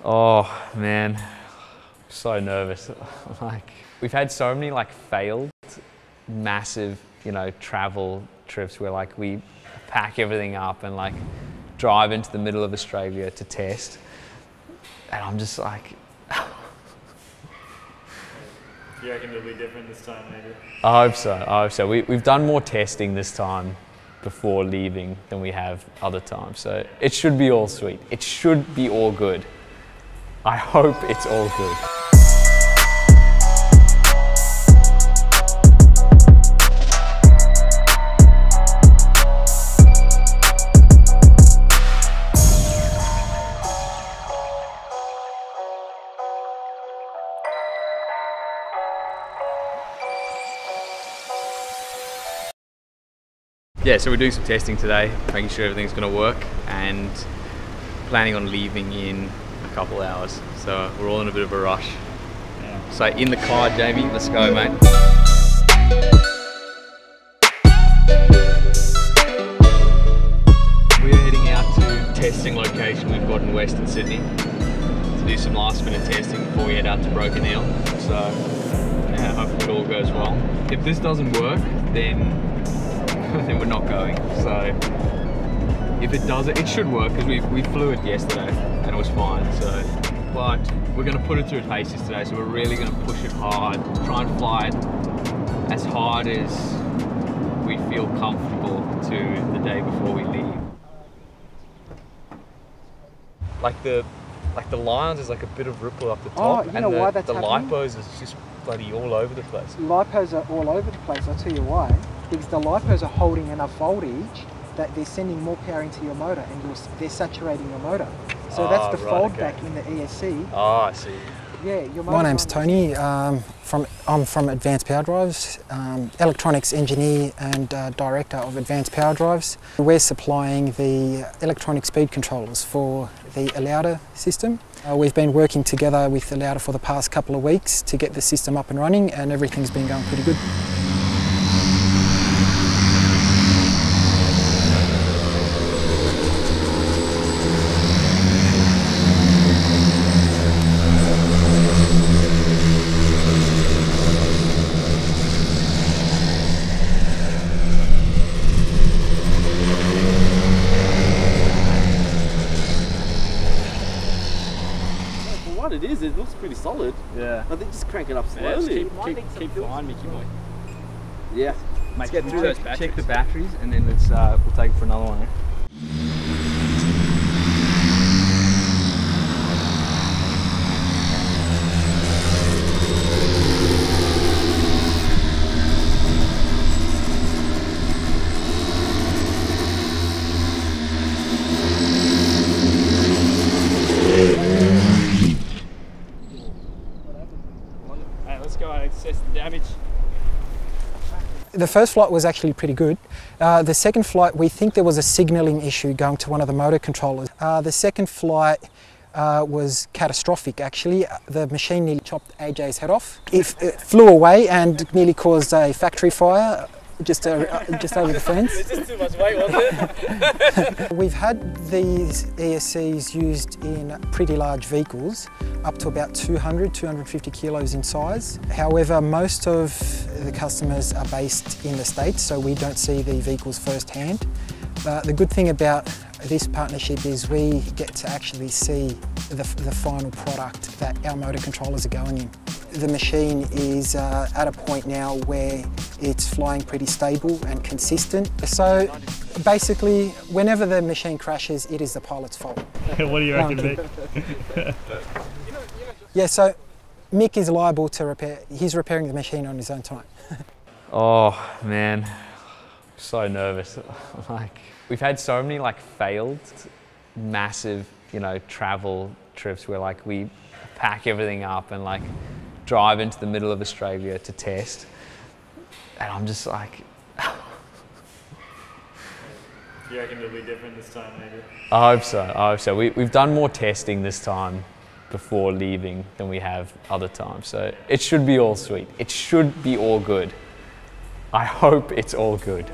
Oh man, so nervous. Like, we've had so many like failed massive, travel trips where like we pack everything up and like drive into the middle of Australia to test. And I'm just like, you reckon it'll be different this time, maybe? I hope so. We've done more testing this time before leaving than we have other times. So it should be all sweet. It should be all good. I hope it's all good. Yeah, so we're doing some testing today, making sure everything's going to work, and planning on leaving in a couple hours. So we're all in a bit of a rush. Yeah. So in the car, Jamie, let's go, mate. We're heading out to testing location we've got in Western Sydney to do some last minute testing before we head out to Broken Hill. So yeah, hopefully it all goes well. If this doesn't work, then we're not going. So if it does, it should work, because we flew it yesterday and it was fine. So, but we're going to put it through its paces today. So we're really going to push it hard, try and fly it as hard as we feel comfortable to the day before we leave. Like the lines is like a bit of ripple up the top, and why that's the happening? lipos is just bloody all over the place. Lipos are all over the place. I'll tell you why. Because the lipos are holding enough voltage that they're sending more power into your motor, and they're saturating your motor. So that's the foldback in the ESC. Oh, I see. Yeah, my name's Tony. I'm from Advanced Power Drives, electronics engineer and director of Advanced Power Drives. We're supplying the electronic speed controllers for the Alauda system. We've been working together with Alauda for the past couple of weeks to get the system up and running, and everything's been going pretty good. It looks pretty solid. Yeah. I think just crank it up slowly. Keep flying, Mickey boy. Yeah. Let's get through those batteries. Check the batteries, and then we'll take it for another one. Eh? Assess the damage. The first flight was actually pretty good. The second flight, we think there was a signalling issue going to one of the motor controllers. The second flight was catastrophic actually. The machine nearly chopped AJ's head off. It flew away and nearly caused a factory fire just over the fence. It's just too much weight, wasn't it? We've had these ESCs used in pretty large vehicles, up to about 250 kilos in size. However, most of the customers are based in the States, so we don't see the vehicles firsthand. But the good thing about this partnership is we get to actually see the final product that our motor controllers are going in. The machine is at a point now where it's flying pretty stable and consistent. So basically, whenever the machine crashes, it is the pilot's fault. What do you reckon, Mick? Yeah, so Mick is liable to repair. He's repairing the machine on his own time. Oh man, so nervous. Like, we've had so many like failed massive, travel trips where like we pack everything up and like drive into the middle of Australia to test. And I'm just like, you reckon it'll be different this time, maybe? I hope so. We've done more testing this time before leaving than we have other times. So it should be all sweet. It should be all good. I hope it's all good.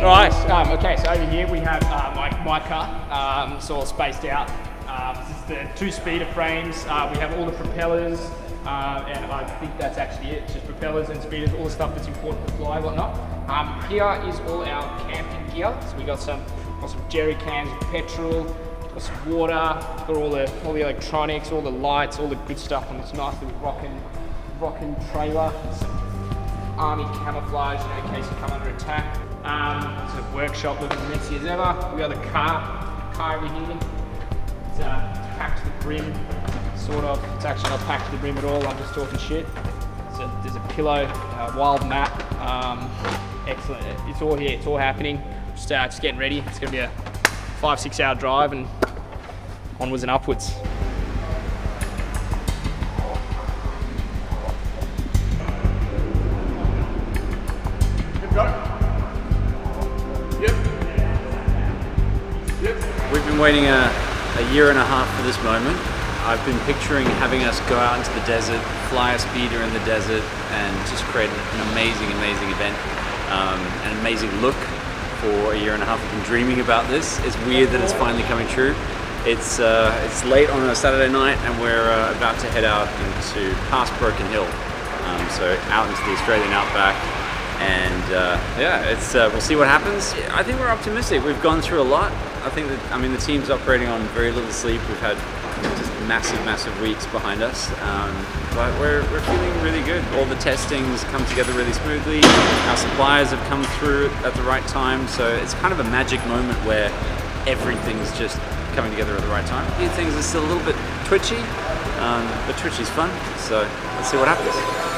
Alright, okay, so over here we have my car. It's all spaced out. This is the 2 speeder frames. We have all the propellers, and I think that's actually it. It's just propellers and speeders, all the stuff that's important to fly, whatnot. Here is all our camping gear. So we got some jerry cans of petrol, got some water, got all the electronics, all the lights, all the good stuff on this nice little rocking trailer. Some army camouflage, in case you come under attack. It's a workshop looking as messy as ever. We got the car over here. It's packed to the brim, sort of. It's actually not packed to the brim at all, I'm just talking shit. So there's a pillow, wild mat. Excellent, it's all here, it's all happening. Just getting ready. It's gonna be a 5-6 hour drive and onwards and upwards. We've been waiting a year and a half for this moment. I've been picturing having us go out into the desert, fly a speeder in the desert, and just create an amazing event, an amazing look for a year and a half. I've been dreaming about this. It's weird that it's finally coming true. It's late on a Saturday night, and we're about to head out into past Broken Hill, so out into the Australian outback. And yeah, we'll see what happens. I think we're optimistic. We've gone through a lot. I think that, the team's operating on very little sleep. We've had just massive weeks behind us, but we're feeling really good. All the testings come together really smoothly. Our suppliers have come through at the right time, so it's kind of a magic moment where everything's just coming together at the right time. A few things are still a little bit twitchy, but twitchy's fun, so let's see what happens.